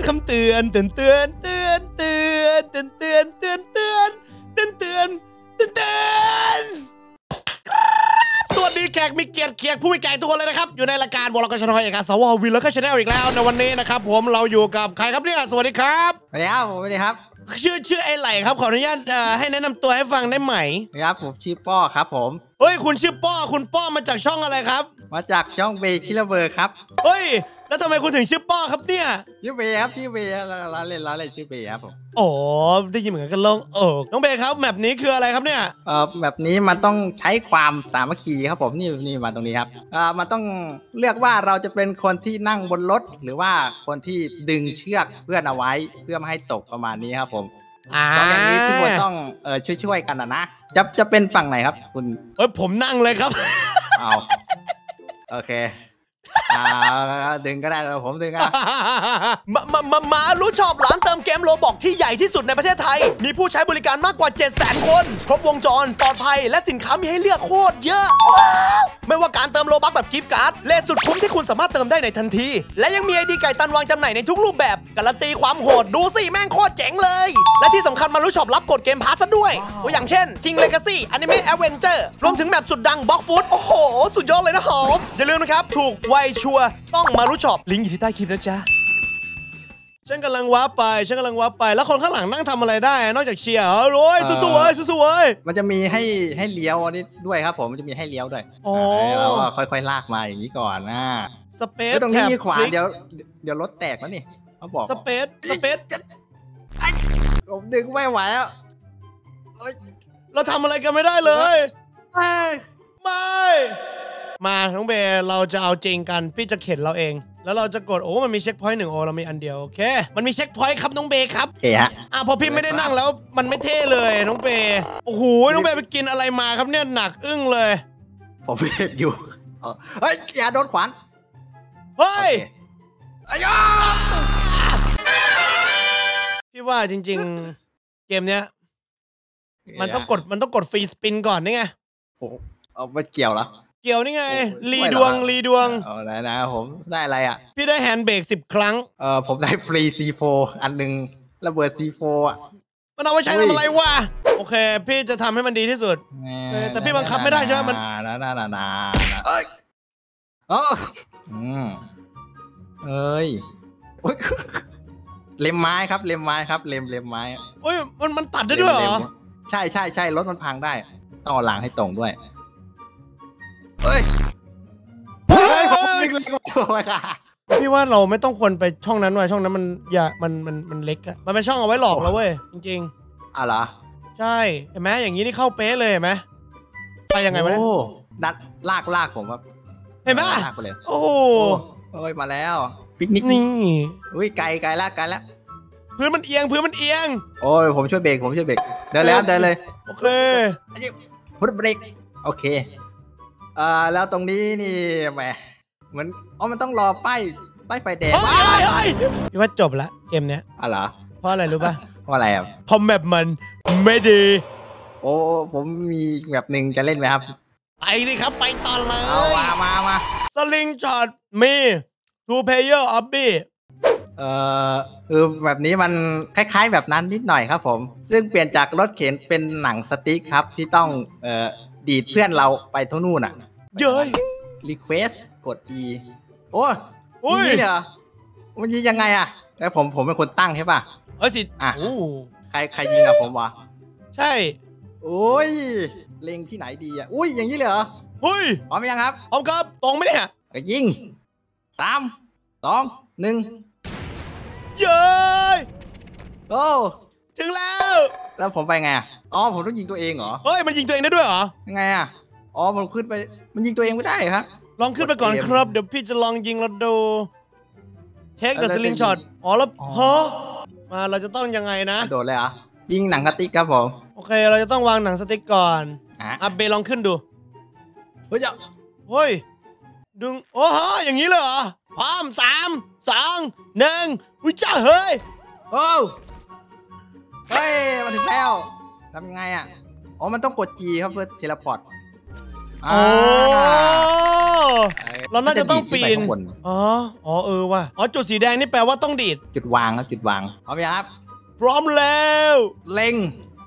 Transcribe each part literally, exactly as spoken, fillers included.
คำเตือนเตือนเตือนเตือนเตือนเตือนเตือนเตือนเตือนเตือนเตือนเตือนเตือนสวัสดีแขกมีเกียรติเกียรติผู้มีใจทุกคนเลยนะครับอยู่ในรายการบล็อกกชนอยเอกสววินแล้วก็ชาแนลอีกแล้วในวันนี้นะครับผมเราอยู่กับใครครับเนี่ยสวัสดีครับสวัสดีครับผมสวัสดีครับชื่อชื่อไอ้ไหลครับขออนุญาตให้แนะนำตัวให้ฟังได้ไหมครับผมชื่อป้อครับผมเฮ้ยคุณชื่อป้อคุณป้อมาจากช่องอะไรครับมาจากช่องเบย์คิลเบอร์ครับเฮ้ยแล้วทำไมคุณถึงชื่อป้อครับเนี่ยชื่อเบย์ครับชื่อเบย์ร้านเล่นร้านเล่นชื่อเบย์ครับผมโอ้ได้ยินเหมือนกันลงเออน้องเบย์ครับแบบนี้คืออะไรครับเนี่ยเออแบบนี้มันต้องใช้ความสามัคคีครับผมนี่นี่มาตรงนี้ครับอ่ามันต้องเลือกว่าเราจะเป็นคนที่นั่งบนรถหรือว่าคนที่ดึงเชือกเพื่อนเอาไว้เพื่อไม่ให้ตกประมาณนี้ครับผมตอนนี้ทุกคนต้องเออช่วยๆกันนะนะจะจะเป็นฝั่งไหนครับคุณเออผมนั่งเลยครับเอาโอเคอ่าดึงก็ได้แล้วผมดึงอ่ะมามามามารู้ชอบร้านเติมเกมโรบอกที่ใหญ่ที่สุดในประเทศไทยมีผู้ใช้บริการมากกว่า เจ็ดแสน คนครบวงจรปลอดภัยและสินค้ามีให้เลือกโคตรเยอะไม่ว่าการเติมโลบัคแบบกิฟต์การ์ดเลทสุดคุ้มที่คุณสามารถเติมได้ในทันทีและยังมีไอดีไก่ตันวางจำหน่ายในทุกรูปแบบการันตีความโหดดูสิแม่งโคตรเจ๋งเลยและที่สำคัญมารู้ชอบรับกดเกมพาสด้วยตัวอย่างเช่น King Legacy Anime Adventure รวมถึงแบบสุดดัง Block Food โอ้โหสุดยอดเลยนะหอมอย่าลืมนะครับถูกไวชัวร์ต้องมารู้ชอบลิงก์อยู่ที่ใต้คลิปนะจ๊ะฉันกำลังว้าไปฉันกำลังว้าไปแล้วคนข้างหลังนั่งทำอะไรได้นอกจากเชียร์โอ้ยสู้ๆเว้ยสู้ๆเว้ยมันจะมีให้ให้เลี้ยวนี่ด้วยครับผมมันจะมีให้เลี้ยวด้วยอ๋อแล้วก็ค่อยๆลากมาอย่างนี้ก่อนนะสเปซตรงนี้มีขวาเดี๋ยวเดี๋ยวรถแตกแล้วนี่เขาบอกสเปซสเปซผมดึงไม่ไหวแล้วเราทำอะไรกันไม่ได้เลยไม่มาน้องเบย์เราจะเอาจริงกันพี่จะเข็นเราเองแล้วเราจะกดโอ้มันมีเช็คพอยต์หนึ่งโอเรามีอันเดียวโอเคมันมีเช็คพอยต์ครับน้องเบย์ครับโอเคฮะอ่ะพอพี่ไม่ได้นั่งแล้วมันไม่เท่เลยน้องเบย์โอ้โหน้องเบย์ไปกินอะไรมาครับเนี่ยหนักอึ้งเลยผมเบรกอยู่เฮ้ยอย่าโดนขวานเฮ้ยอายาพี่ว่าจริงๆเกมเนี้ยมันต้องกดมันต้องกดฟรีสปินก่อนนี่ไงโอ้เอาไม่เกี่ยวเหรอเกี่ยวนี่ไงรีดวงรีดวงเอาไหนนะผมได้อะไรอ่ะพี่ได้แฮนด์เบรกสิบครั้งเออผมได้ฟรี ซี โฟร์ อันหนึ่งระเบิด ซี โฟร์ อ่ะมันเอาไว้ใช้ทำอะไรวะโอเคพี่จะทำให้มันดีที่สุดแต่พี่บังคับไม่ได้ใช่ไหมมันนานานานาเอ้ยอ๋ออืมเอ้ยเล็มไม้ครับเล็มไม้ครับเล็มเล็มไม้โอ้ยมันมันตัดได้ด้วยเหรอใช่ใช่ใช่รถมันพังได้ต้องเอาหลังให้ตรงด้วยเฮ้ยเฮ้ยผมนึกเลยว่าพี่ว่าเราไม่ต้องควรไปช่องนั้นว่ะช่องนั้นมันอย่ามันมันมันเล็กอะมันเป็นช่องเอาไว้หลอกเราเว้ยจริงๆอ่ะเหรอใช่เห็นไหมอย่างนี้นี่เข้าเป๊ะเลยเห็นไหมไปยังไงวะเนี่ยดัดลากลากผมครับเห็นไหมลากไปเลยโอ้โหเฮ้ยมาแล้วปิกนิกนี่อุ้ยไกลไกลละไกลละพื้นมันเอียงพื้นมันเอียงโอ้ยผมช่วยเบรกผมช่วยเบรกเดินแล้วเดินเลยโอเคพุทเบรกโอเคเอ่อแล้วตรงนี้นี่แหมเหมือนอ๋อมันต้องรอป้ายป้ายไฟแดงพี่ว่าจบละเกมเนี้ยอ๋อเหรอเพราะอะไรรู้ป่ะเพราะอะไรอ่ะเพราะแบบมันไม่ดีโอ้ผมมีแบบหนึ่งจะเล่นไหมครับไปดิครับไปตอนเลยเอามามามาสลิงช็อตมีทูเพย์เยอร์ออบบี้เอ่อคือแบบนี้มันคล้ายๆแบบนั้นนิดหน่อยครับผมซึ่งเปลี่ยนจากรถเข็นเป็นหนังสติ๊กครับที่ต้องเอ่อดีดเพื่อนเราไปทั้งนู่นอ่ะเย้ย request กด e โอ้ยนี่เหรอมันยิงยังไงอ่ะแล้วผมผมเป็นคนตั้งใช่ป่ะเออสิอ่ะใครใครยิงกับผมวะใช่โอ้ยเล็งที่ไหนดีอ่ะอุ้ยอย่างนี้เลยเหรอเฮ้ยพร้อมยังครับพร้อมครับตรงไหมเนี่ยยิงสามสองหนึ่งเย้ยโอ้ถึงแล้วแล้วผมไปไงอ่ะอ๋อผมต้องยิงตัวเองเหรอเฮ้ยมันยิงตัวเองได้ด้วยเหรอยังไงอ่ะอ๋อมันขึ้นไปมันยิงตัวเองไม่ได้ครับลองขึ้นไปก่อนครับเดี๋ยวพี่จะลองยิงแล้วดูเทคเดอะสลิงช็อตอ๋อแล้วฮะมาเราจะต้องยังไงนะโดดเลยเหรอยิงหนังสติ๊กครับผมโอเคเราจะต้องวางหนังสติ๊กก่อนอ่ะเบลองขึ้นดูเฮ้ยเฮ้ยดึงโอ้โหอย่างนี้เลยเหรอพร้อมสามสองหนึ่งวิจ้าเฮ้ยโอ้เฮ้ยมาถึงแล้วทำยังไงอ่ะอ๋อมันต้องกด G ครับเพื่อเทเลพอร์ตโอ้เราน่าจะต้องปีนอ๋ออ๋อเออว่ะอ๋อจุดสีแดงนี่แปลว่าต้องดีดจุดวางครับจุดวางพร้อมยังครับพร้อมแล้วเล็ง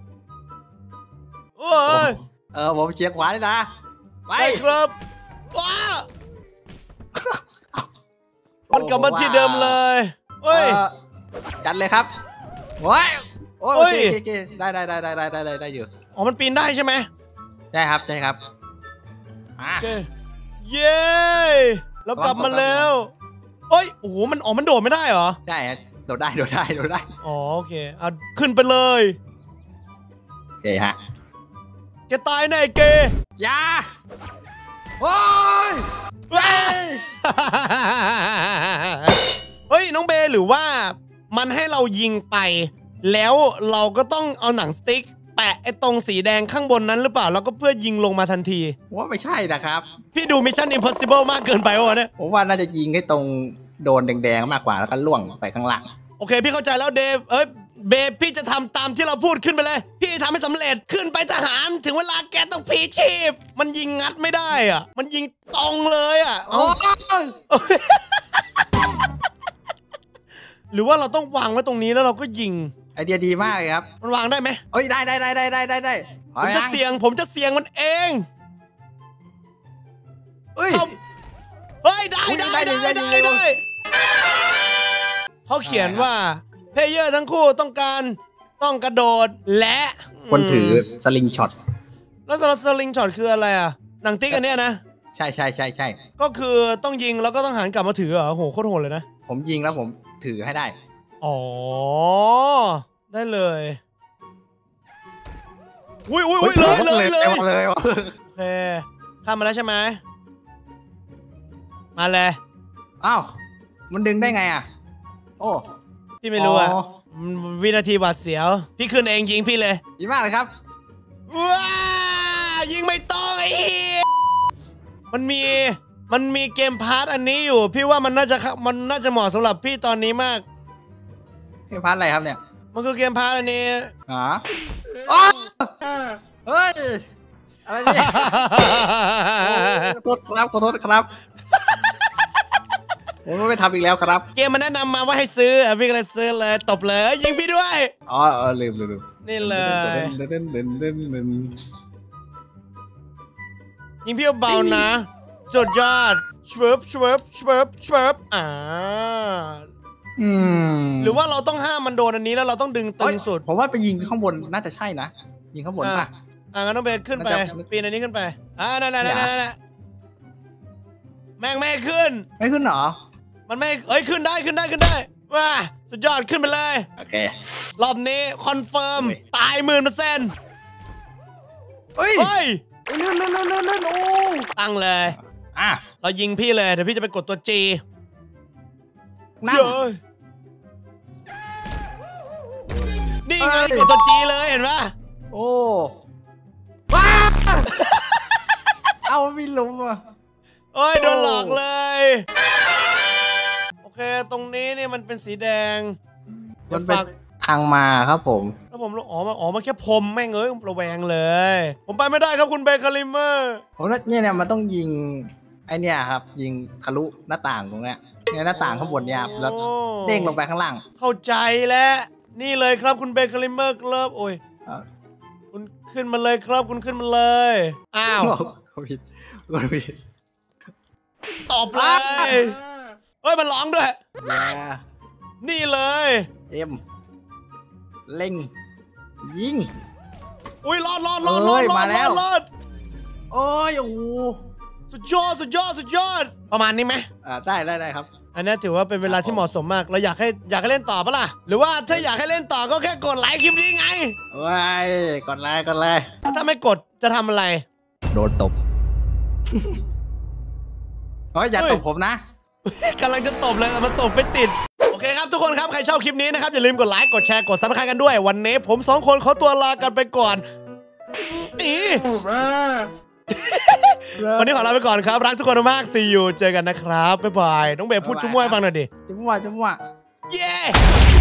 โอ้ยเออผมเชียร์ขวาเลยนะไปครับว้ามันกลับมาที่เดิมเลยเฮ้ยจัดเลยครับโอ้ยโอ้ยได้ได้ได้ได้ได้ได้ได้อยู่อ๋อมันปีนได้ใช่ไหมใช่ครับใช่ครับโอเคเย้แล้วกลับมาแล้วเอ้ยโอ้โหมันอ๋อมันโดดไม่ได้เหรอใช่โดดได้โดดได้โดดได้อ๋อโอเคเอาขึ้นไปเลยโอเคฮะแกตายแน่เกยาโอ้ยเฮ้ยน้องเบหรือว่ามันให้เรายิงไปแล้วเราก็ต้องเอาหนังสติ๊กแปะไอ้ตรงสีแดงข้างบนนั้นหรือเปล่าแล้วก็เพื่อยิงลงมาทันทีว่าไม่ใช่นะครับพี่ดู Mission Impossible มากเกินไปวะเนี่ยผมว่าน่าจะยิงให้ตรงโดนแดงๆมากกว่าแล้วก็ล่วงไปข้างหลังโอเคพี่เข้าใจแล้วเดฟเอ้ยเบพี่จะทำตามที่เราพูดขึ้นไปเลยพี่ทำให้สำเร็จขึ้นไปทหารถึงเวลาแกต้องพีชีพมันยิงงัดไม่ได้อ่ะมันยิงตรงเลยอ่ะโอ้หรือว่าเราต้องวางไว้ตรงนี้แล้วเราก็ยิงไอเดียดีมากเลยครับมันวางได้ไหมเอ้ยได้ได้ได้ได้ได้ได้ได้ผมจะเสี่ยงผมจะเสี่ยงมันเองเฮ้ยเฮ้ยได้ได้ได้ได้ได้เขาเขียนว่าเพลเยอร์ทั้งคู่ต้องการต้องกระโดดและคนถือสลิงช็อตแล้วสลิงช็อตคืออะไรอ่ะหนังติ๊กอันเนี้ยนะใช่ใช่ใช่ใช่ก็คือต้องยิงแล้วก็ต้องหันกลับมาถือเหรอโหโคตรโหดเลยนะผมยิงแล้วผมถือให้ได้อ๋อได้เลยอุ้ยอุ้ยอุ้ยเลยเลยเลยเลยโอเคข้ามมาแล้วใช่ไหมมาเลยอ้าวมันดึงได้ไงอ่ะโอ้พี่ไม่รู้อ่ะวินาทีหวาดเสียวพี่ขึ้นเองยิงพี่เลยดีมากเลยครับว้ายิงไม่ต้องไอ้มันมีมันมีเกมพาร์ทอันนี้อยู่พี่ว่ามันน่าจะมันน่าจะเหมาะสำหรับพี่ตอนนี้มากเกมพาร์ทอะไรครับเนี่ยมันคือเกมพาร์ทอันนี้อ๋อเฮ้ยอะไรเนี่ยขอโทษครับขอโทษครับผมไม่ทำอีกแล้วครับเกมมันแนะนำมาว่าให้ซื้อพี่ก็เลยซื้อเลยตบเลยยิงพี่ด้วยอ๋อลืมลืมนี่เลยยิงพี่เบานะสุดยอดชเวิร์ฟชเวิร์ฟชเวิร์ฟชเวิร์ฟอ่าอืมหรือว่าเราต้องห้ามมันโดนอันนี้แล้วเราต้องดึงตึงสุดผมว่าไปยิงข้างบนน่าจะใช่นะยิงข้างบนป่ะอ่างั้นต้องไปขึ้นไปปีนอันนี้ขึ้นไปอ่านั่นแหละนั่นแหละนั่นแหละแม่งไม่ขึ้นไม่ขึ้นหรอมันไม่เอ้ยขึ้นได้ขึ้นได้ขึ้นได้ว้าสุดยอดขึ้นไปเลยโอเครอบนี้คอนเฟิร์มตายหมื่นเปอร์เซ็นต์เฮ้ยเฮ้ยเลื่อนเลื่อนเลื่อนเลื่อนโอ้ตั้งเลยอ่ะเรายิงพี่เลยเดี๋ยวพี่จะไปกดตัวจีนั่งนี่ไงกดตัวจีเลยเห็นปะโอ้ว้าเอาไม่ล้มอ่ะโอ้ยโดนหลอกเลยโอเคตรงนี้เนี่ยมันเป็นสีแดงมันเป็นทางมาครับผมแล้วผมอ๋อมาอ๋อมาแค่พรมแม่งเอ้ยระแวงเลยผมไปไม่ได้ครับคุณเบคาริเมอร์ผมเนี่ยเนี่ยมันต้องยิงไอเนี่ยครับยิงทะลุหน้าต่างตรงเนี้ยเนี่ยหน้าต่างข้างบนเนี่ยแล้วเด้งลงไปข้างล่างเข้าใจแล้วนี่เลยครับคุณเบคาริเมอร์ครับโอ้ยคุณขึ้นมาเลยครับคุณขึ้นมาเลยอ้าวผิดผิดตอบเลยเฮ้ยมันร้องด้วยนี่เลยเอ็มเล็งยิงอุ้ยรอดรอดรอดรอดมาแล้วรอดโอ้ยโอ้สุดยอดสุดยอดสุดยอดประมาณนี้ไหมอ่าได้ได้ได้ครับอันนี้ถือว่าเป็นเวลาที่เหมาะสมมากเราอยากให้อยากให้เล่นต่อปะล่ะหรือว่าถ้าอยากให้เล่นต่อก็แค่กดไลค์คลิปนี้ไงว้ายกดไลค์กดไลค์ถ้าไม่กดจะทำอะไรโดนตบเฮ้ยอย่าตบผมนะกำลังจะตบเลยแต่มันตบไม่ติดโอเคครับทุกคนครับใครชอบคลิปนี้นะครับอย่าลืมกดไลค์กดแชร์กดซับสไครต์กันด้วยวันนี้ผมสองคนขอตัวลากันไปก่อนนี่วันนี้ขอลาไปก่อนครับรักทุกคนมากซีอูเจอกันนะครับบ๊ายบายน้องเบย์พูดจุ๊บมั่วให้ฟังหน่อยดิจุ๊บมั่วจุ๊บมั่วเย้